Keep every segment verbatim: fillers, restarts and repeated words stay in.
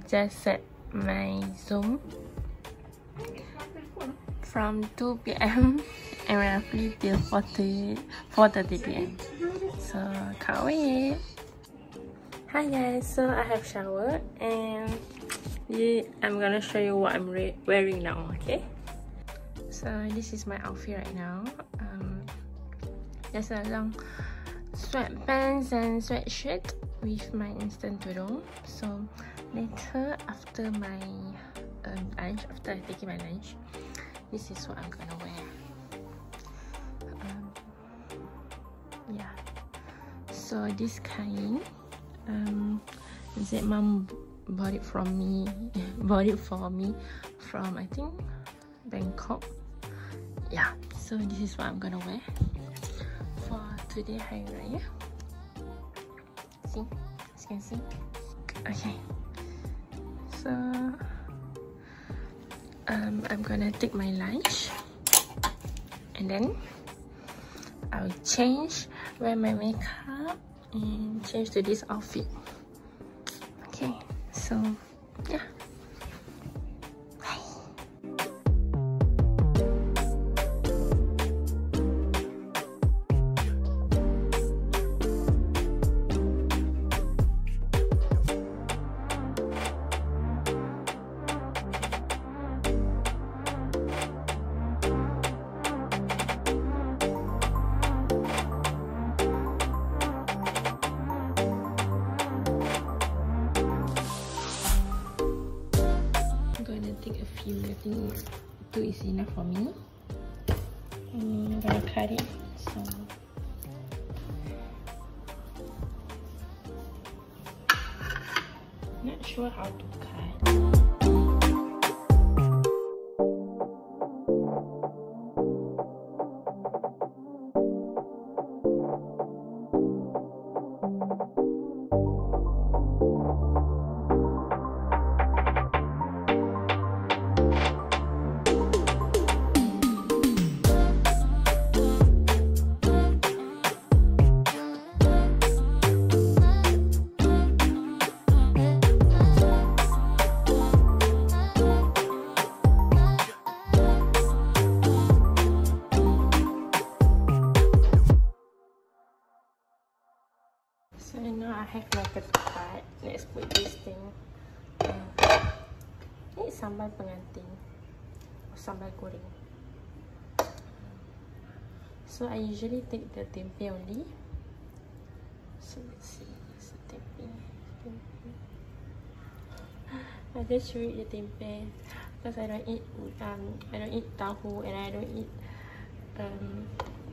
just set my Zoom from two P M and roughly till four thirty P M So can't wait. Hi guys, so I have showered and yeah, I'm gonna show you what I'm wearing now. Okay, so this is my outfit right now. Um, just a long sweatpants and sweatshirt with my instant tudung. So later after my um, lunch, after I taking my lunch, this is what I'm gonna wear. Um, yeah. So this kind, um, Z mom bought it from me. bought it for me from I think Bangkok. Yeah. So this is what I'm gonna wear for today Hari Raya. See, as you can see. Okay. So um, I'm gonna take my lunch and then I'll change, wear my makeup and change to this outfit. Okay, so yeah. Take a few. I think two is enough for me. I'm gonna cut it. So not sure how to cut. So now I have like a card. Let's put this thing. Uh, ini sambal pengantin or sambal goreng. So I usually take the tempeh only. So let's see, it's the tempeh. I just read the tempeh because I don't eat um I don't eat tahu and I don't eat um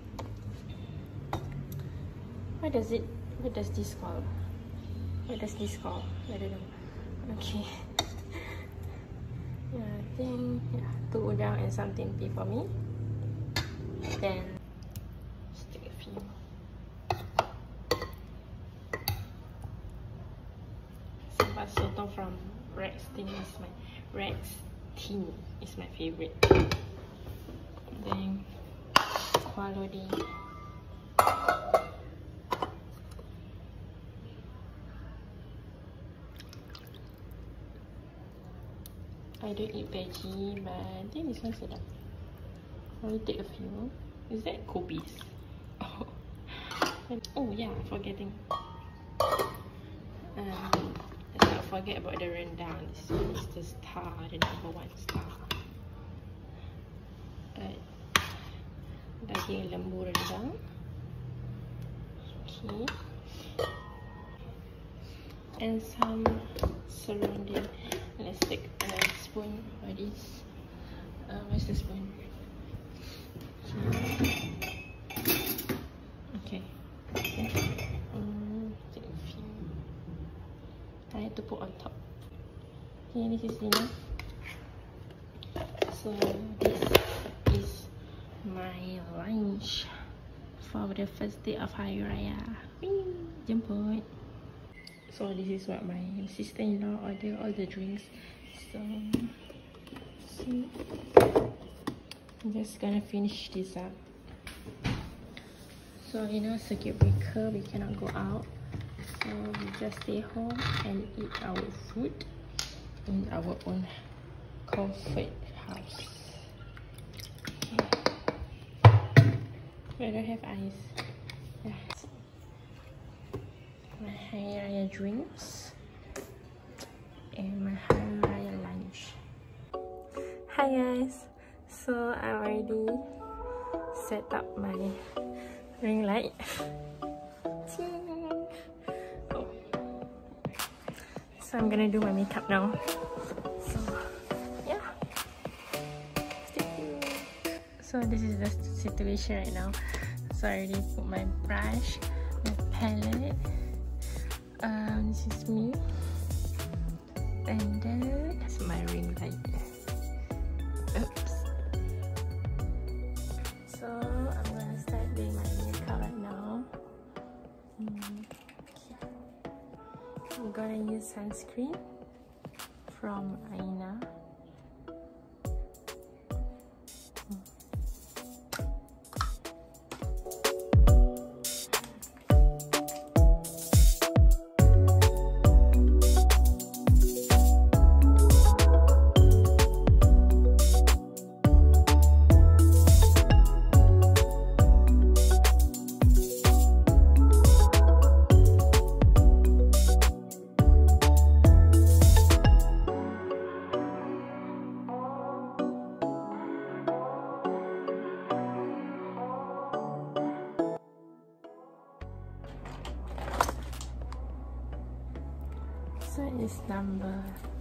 what does it What does this call? What does this call? I don't know. Okay. Yeah, I think yeah, two udang and some tempeh for me. Then just take a few. Sambal sotong from Rex Tin is my Rex Tin is my favorite. Then kuah lodi. I don't eat veggie, but I think this one's sedap. I'll take a few. Is that kobis? Oh, oh yeah, forgetting. Um, let's not forget about the rendang. This is the star, the number one star. Uh, daging lembu rendang. Okay. And some surrounding. Let's take a spoon for this. Uh, where's the spoon? Okay. Okay. Um, take a few. I have to put on top. Okay, this is enough. So this is my lunch for the first day of Hari Raya. Jemput. So this is what my sister-in-law ordered, all the drinks. So see, I'm just gonna finish this up. So you know, circuit breaker, we cannot go out, so we just stay home and eat our food. in our own comfort house. I don't have ice. Yeah. My Hari Raya drinks and my Hari Raya lunch. Hi guys, so I already set up my ring light. Oh. So I'm gonna do my makeup now. So yeah. So this is the situation right now. So I already put my brush, my palette. Um, this is me, and then that's my ring light. Oops. So I'm gonna start doing my makeup right now. Mm. I'm gonna use sunscreen from Aina. So it's number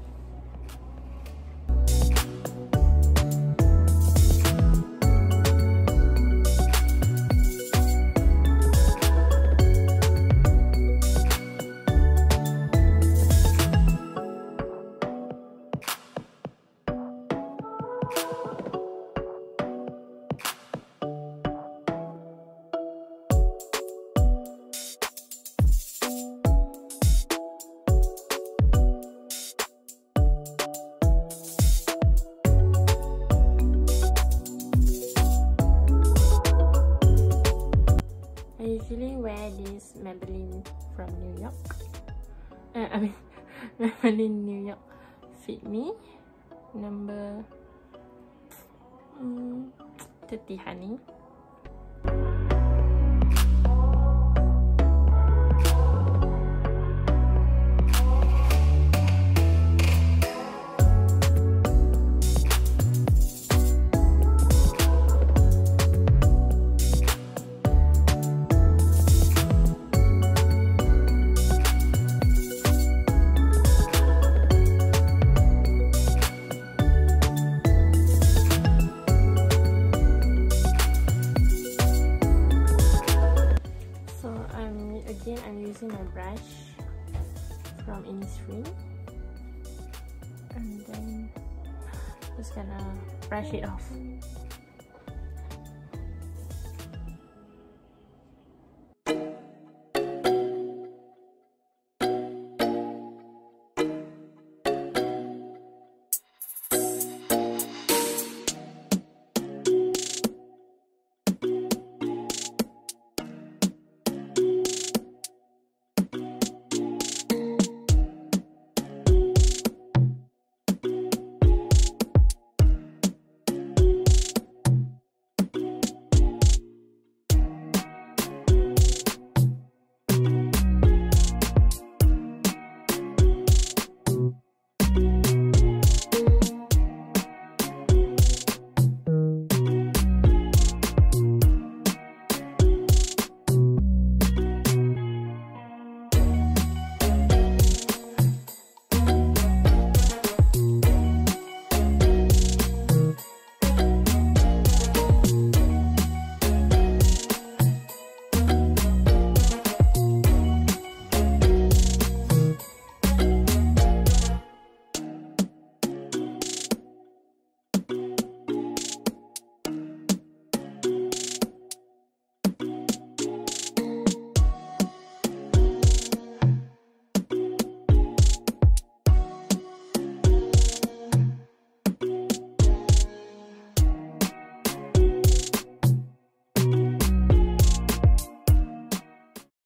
I usually wear this Maybelline from New York. Uh, I mean, Maybelline New York Fit Me number um, thirty honey. Again, I'm using my brush from Innisfree, and then just gonna brush it off.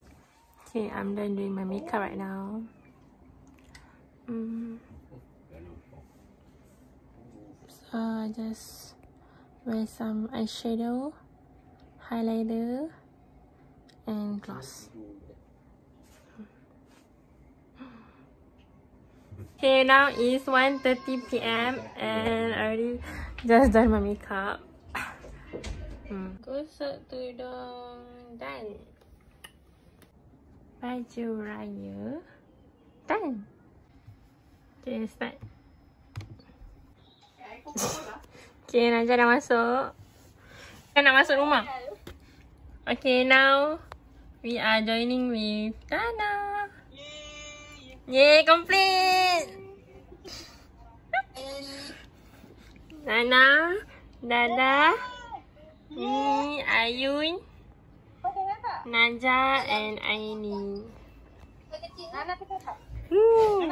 Okay, I'm done doing my makeup right now. Mm. uh, just wear some eyeshadow, highlighter, and gloss. Okay, now it's one thirty p m and I already just done my makeup. Hmm. Gosok tudung dan baju raya dan okay, start. Okay, Najah dah masuk. Kan nak masuk rumah. Okay, now we are joining with Dana. Yay, complete! Nana, Dada, ni Ayun, Najah and Aini. Hmm.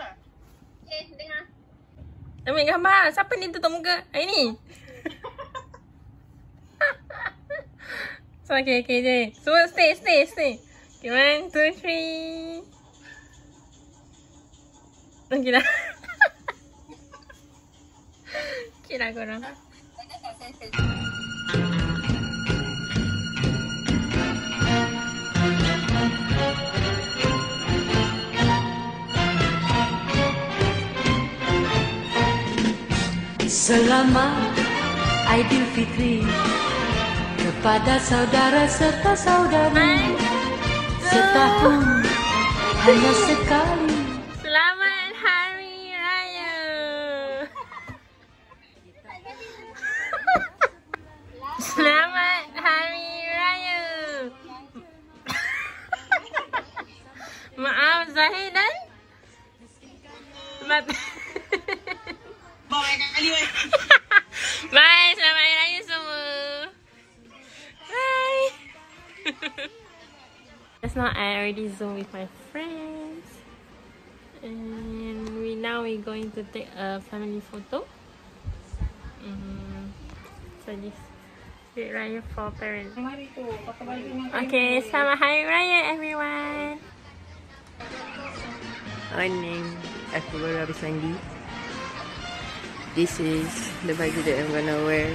Ambil gambar. Siapa ni tutup muka? Aini. So, okay, okay je. So, stay, stay, stay. Okay, one, two, three. Okay dah. Okay dah korang. Selamat Aidilfitri kepada saudara serta saudari. Setahun hanya sekali. Selamat Hari Raya. Selamat Hari Raya. Maaf Zahid dan Mat. Bye, selamat Hari Raya semua. Bye. Just now I already zoomed with my friends, and we now we going to take a family photo. Mm. So this Hari Raya for parents. Okay, selamat Hari Raya everyone. Morning, aku baru habis mandi. This is the baju that I'm gonna wear.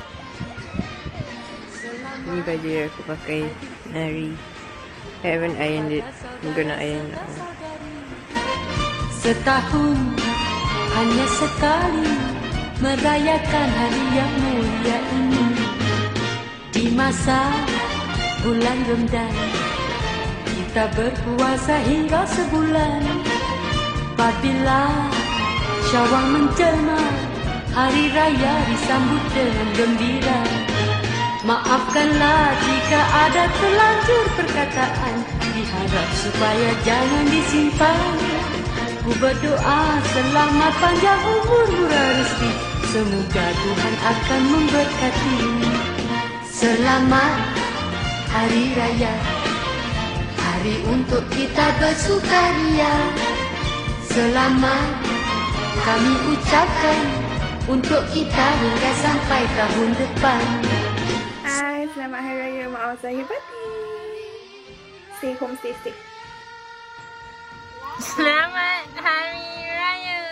Ini baju yang aku pakai hari. I haven't ironed it. I'm gonna iron it now. Setahun hanya sekali merayakan hari yang mulia ini. Di masa bulan Ramadan kita berpuasa hingga sebulan. Apabila Syawal menjelma, hari raya disambut dengan gembira. Maafkanlah jika ada terlanjur perkataan, diharap supaya jangan disimpan. Ku berdoa selamat panjang umur murah rezeki, semoga Tuhan akan memberkati. Selamat Hari Raya, hari untuk kita bersukaria. Selamat kami ucapkan untuk kita hingga sampai tahun depan. Hai, selamat Hari Raya. Maaf saya party. Stay home, stay safe. Selamat Hari Raya.